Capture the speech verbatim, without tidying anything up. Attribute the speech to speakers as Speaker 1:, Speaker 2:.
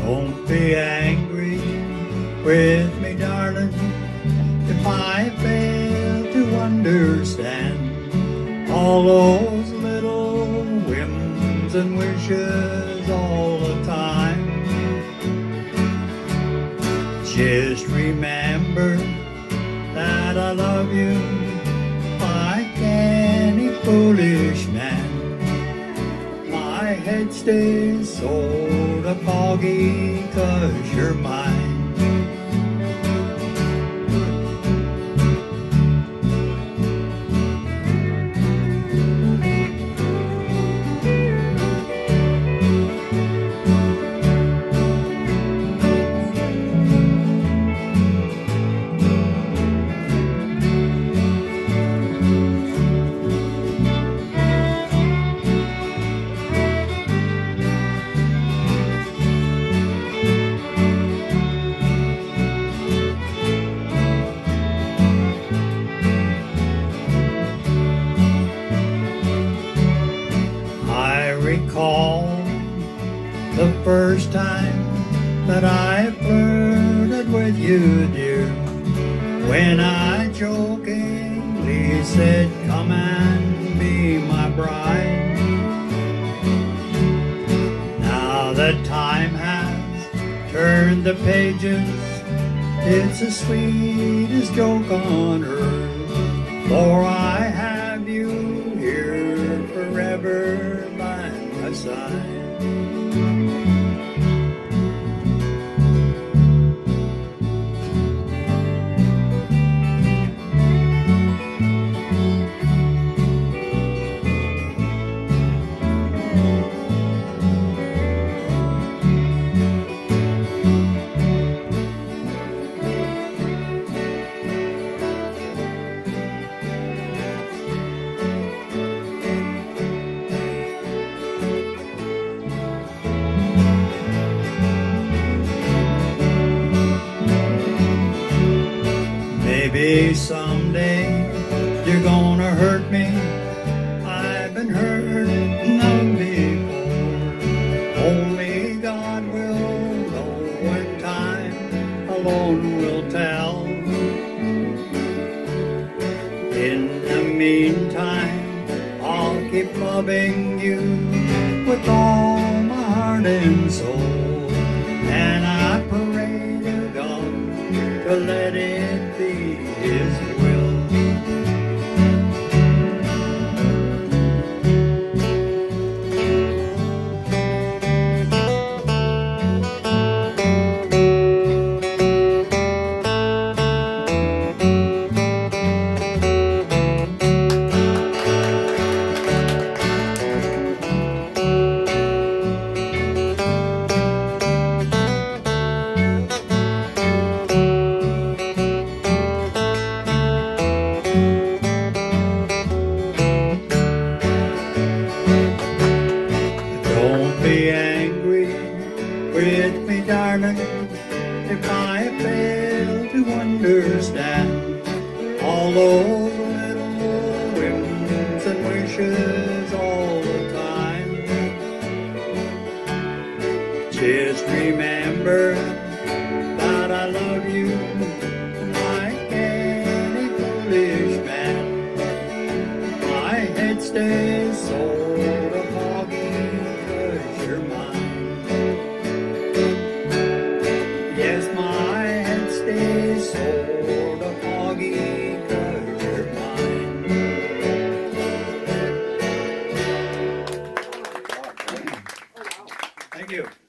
Speaker 1: Don't be angry with me, darling, if I fail to understand all those little whims and wishes all the time. Just remember that I love you like any foolish man. My head stays sort of foggy 'cause you're mine. Recall the first time that I flirted with you, dear, when I jokingly said, come and be my bride. Now that time has turned the pages, it's the sweetest joke on earth, for I have you here forever by my side. Maybe someday you're gonna hurt me. I've been hurt enough before. Only God will know when time alone will tell. In the meantime, I'll keep loving you with all my heart and soul. And I pray to God to let it be His will. Don't be angry with me, darling, if I fail to understand all those little whims and wishes all the time. Just remember that I love you like any foolish man. My head stays sort of foggy 'cause you're mine. Yes, my head stays sort of foggy 'cause you're mine. Thank you.